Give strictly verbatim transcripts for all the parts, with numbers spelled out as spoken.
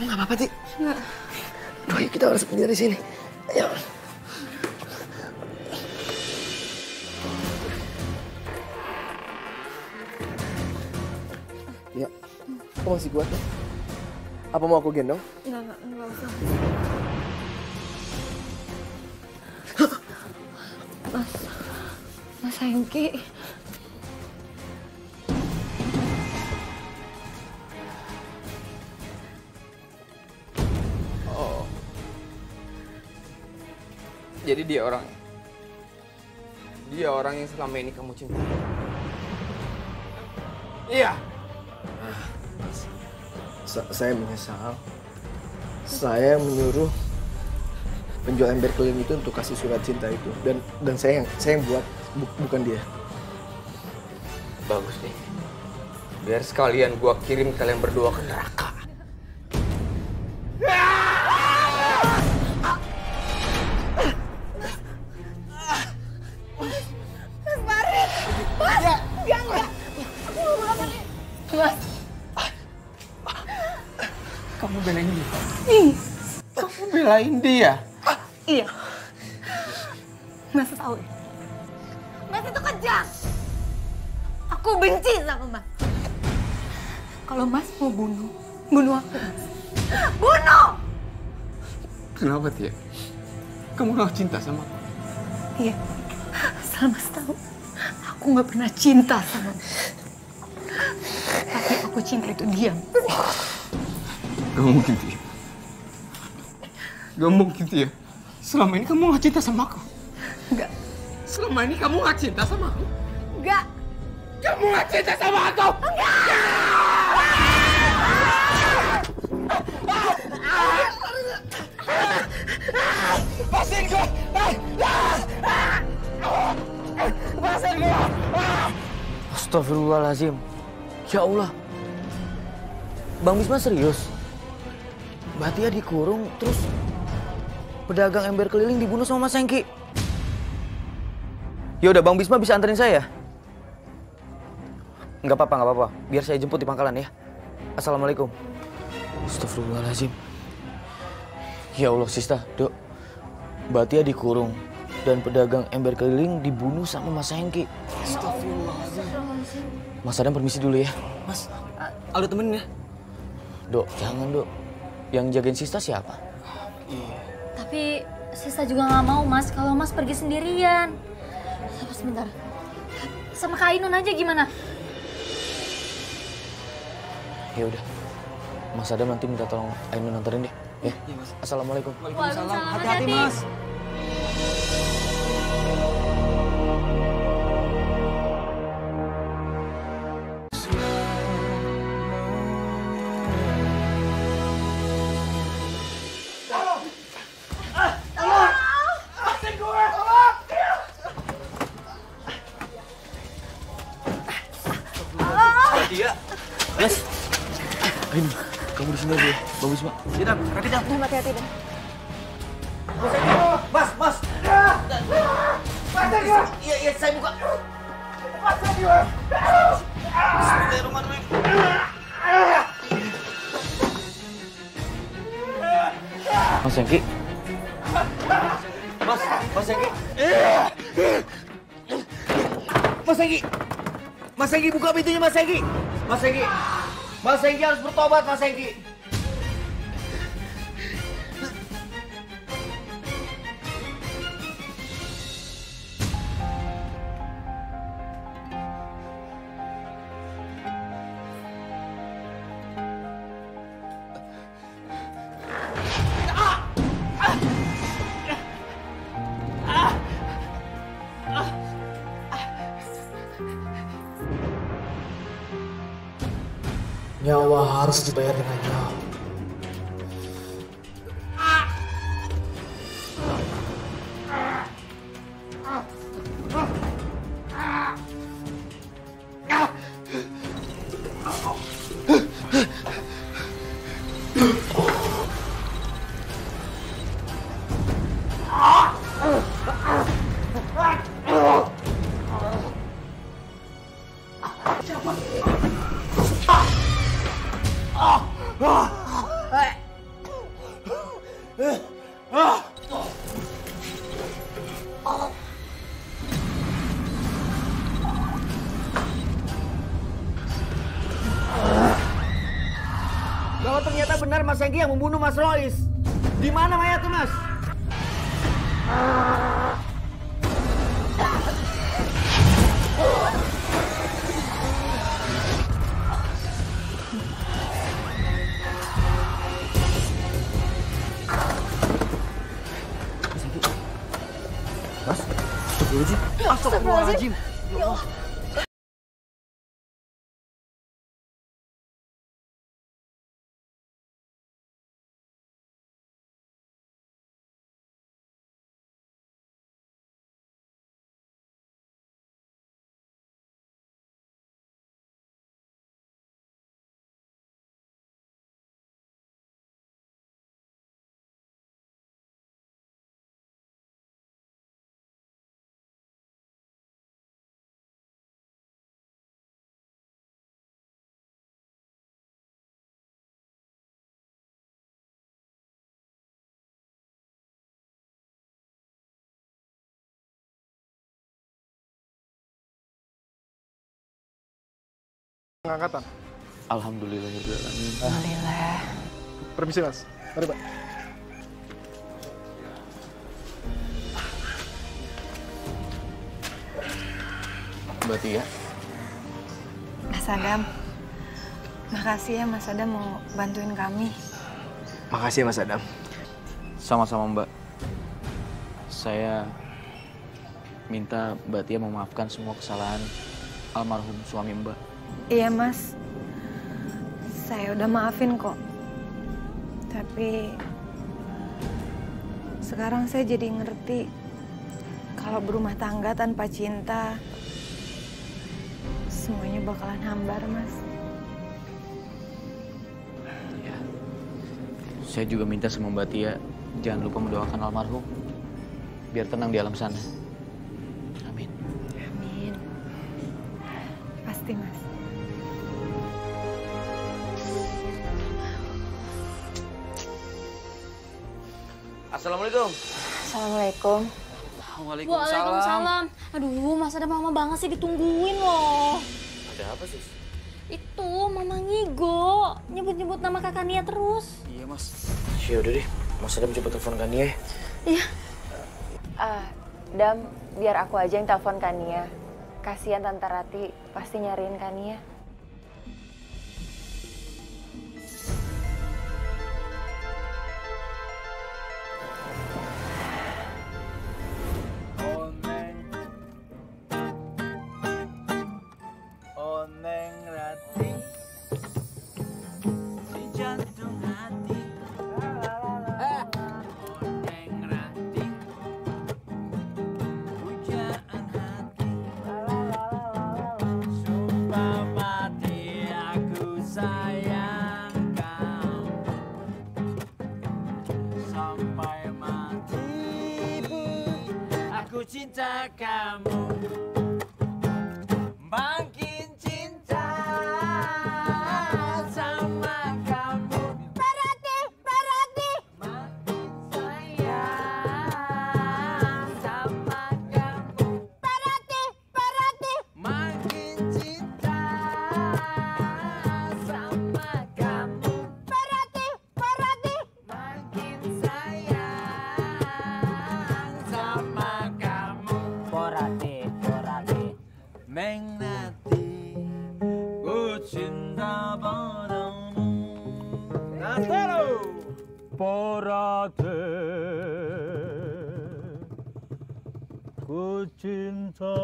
Kamu nggak apa-apa, Ti? Nggak. Aduh, yuk kita harus pergi dari sini. Ayo. Ya, kamu masih kuat ya? Apa mau aku gendong? Nggak, nggak, nggak usah. Mas, Mas Hengki. Oh. Jadi dia orang. Dia orang yang selama ini kamu cintai. Iya. Sa saya menyesal. Saya menyuruh penjual ember keliling itu untuk kasih surat cinta itu, dan dan saya yang saya yang buat, bu, bukan dia. Bagus nih. Biar sekalian gua kirim kalian berdua ke neraka. Mas Farid! Mas! Enggak, enggak! Aku mau pulang lagi. Mas! Kamu belain dia? Ih! Kamu belain dia? Iya. Mas tahu ya? Mas itu kejam! Aku benci sama Mas. Kalau Mas mau bunuh, bunuh aku, Mas. Bunuh! Kenapa, Tia? Kamu gak cinta sama aku? Iya. Asal Mas tahu, aku nggak pernah cinta sama Mas. Tapi aku cinta itu diam. Gak mungkin, Tia. Gak mungkin, Tia. Selama ini kamu gak cinta sama aku? Enggak. Selama ini kamu gak cinta sama aku? Enggak. Kamu gak cinta sama aku? Lepasin gue! Lepasin gue! Astagfirullahaladzim. Ya Allah. Bang Bisma serius? Mbak Tia dikurung, terus pedagang ember keliling dibunuh sama Mas Hengki. Ya udah, Bang Bisma bisa anterin saya? Nggak apa-apa, nggak apa-apa. Biar saya jemput di pangkalan ya. Assalamualaikum. Astagfirullahaladzim. Ya Allah, Sista, Dok. Mbak Tia dikurung dan pedagang ember keliling dibunuh sama Mas Hengki. Astagfirullahaladzim. Mas Adam permisi dulu ya. Mas, Aldo temenin ya. Dok, jangan, Dok. Yang jagain Sista siapa? Iya. Tapi Sista juga nggak mau, Mas, kalau Mas pergi sendirian. Sabar sebentar. Sama Kak Ainun aja gimana? Ya udah. Mas Adam nanti minta tolong Ainun anterin deh, ya. Iya, Mas. Assalamualaikum. Waalaikumsalam. Hati-hati, Mas. Mas, Ainun, kamu di sini aja ya. Bang Bisma. Iya, Dan. Hati-hati, Dan. Nah, hati-hati, Dan. Mas, Mas. Mas, iya, iya, saya buka. Mas, Bismillahirrahmanirrahim. Mas Hengki. Mas, Mas Hengki. Mas Hengki. Mas Hengki, buka pintunya, Mas Hengki. Mas Hengki. Mas Hengki harus bertobat, Mas Hengki. Nyawa harus dibayar dengan nyawa. benar Mas Hengki yang membunuh Mas Rois. Di mana mayatnya, Mas? Mas, astagfirullahaladzim. Astagfirullahaladzim. Ya Allah. Pengangkatan. Alhamdulillahirrahmanirrahim. Alhamdulillah. Permisi Mas. Mari Pak. Mbak Tia. Mas Adam, makasih ya Mas Adam mau bantuin kami. Makasih Mas Adam. Sama-sama Mbak. Saya minta Mbak Tia memaafkan semua kesalahan almarhum suami Mbak. Iya Mas, saya udah maafin kok. Tapi sekarang saya jadi ngerti kalau berumah tangga tanpa cinta semuanya bakalan hambar, Mas. Ya. Saya juga minta sama Mbak Tia jangan lupa mendoakan almarhum biar tenang di alam sana. Amin. Amin. Pasti, Mas. Assalamualaikum. Assalamualaikum. Waalaikumsalam. Aduh, Mas Adam lama banget sih ditungguin loh. Ada apa sih? Itu Mama Ngigo nyebut-nyebut nama kakak Nia terus. Iya Mas. Ya udah deh, Mas Adam coba telepon Kania ya. Iya. Ah, Dam, biar aku aja yang telepon Kania. Kasihan Tante Rati pasti nyariin Kania. Oneng Rati, si jantung hati. Oneng Rati, pujaan hati. Sumpah mati aku sayang kau. Sampai mati pun aku cinta kamu. Makin cinta sama kamu. Parati, Parati. Makin sayang sama kamu. Parati, Parati. Makin cinta sama kamu. Parati, Parati. Makin sayang sama kamu. Porati, porati. Mengnati, ku cinta padamu. Nastero. Porati, ku cinta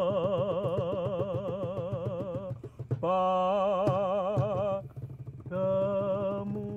padamu.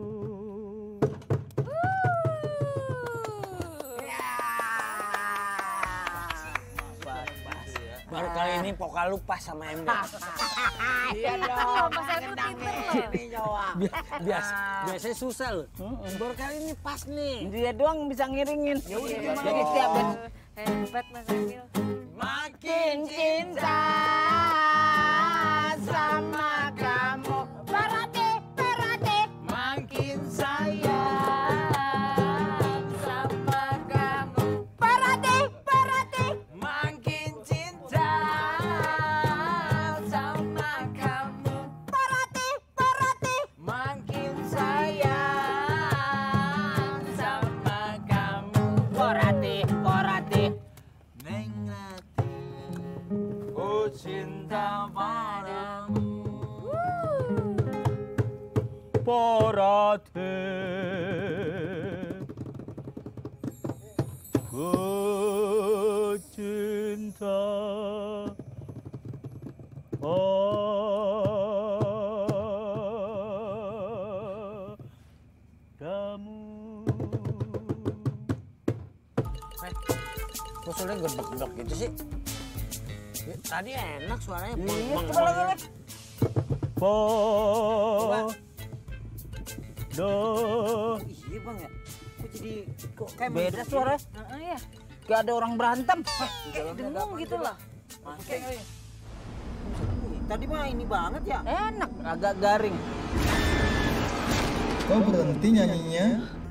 Baru kali ini vokal lu pas sama Ember. Iya dong, Mas Adam pinter loh. Biasa, biasanya susah loh. Baru kali ini pas nih. Dia doang bisa ngiringin. Ya udah gimana? Jadi tiap Hebat Mas Emil. makin cinta sama kamu. Parati, Parati. Makin sayang sama kamu. Parati, Parati. Makin cinta sama kamu. Parati, Parati. Makin sayang cinta padamu. Parate ku cinta padamu. Eh, kok suaranya gedek-gedek gitu sih? Tadi enak suaranya. Iya, coba lagi, Lek. Po do. Iya bang ya, kok jadi kok kayak beda suara? Heeh ya. Gak ada orang berantem. Kayak dengung gitu lah. Masih. Tadi mah ini banget ya. Enak, agak garing. Kok berhenti nyanyinya?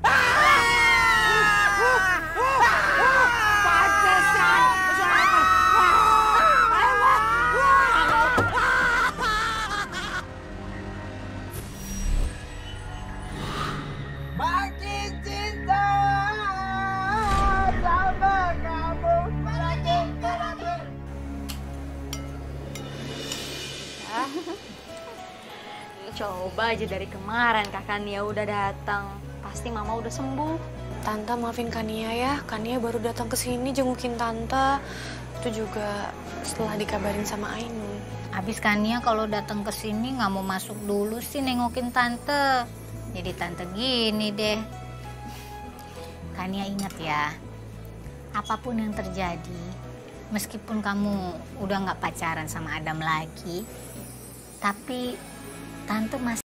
Makin cinta sama kamu. Makin cinta. Coba aja dari kemarin Kakak Nia udah datang. Pasti Mama udah sembuh. Tante maafin Kania ya. Kania baru datang ke sini jengukin Tante. Itu juga setelah dikabarin sama Ainun. Abis Kania kalau datang ke sini nggak mau masuk dulu sih nengokin Tante. Jadi Tante gini deh. Kania ingat ya, apapun yang terjadi, meskipun kamu udah nggak pacaran sama Adam lagi, tapi Tante masih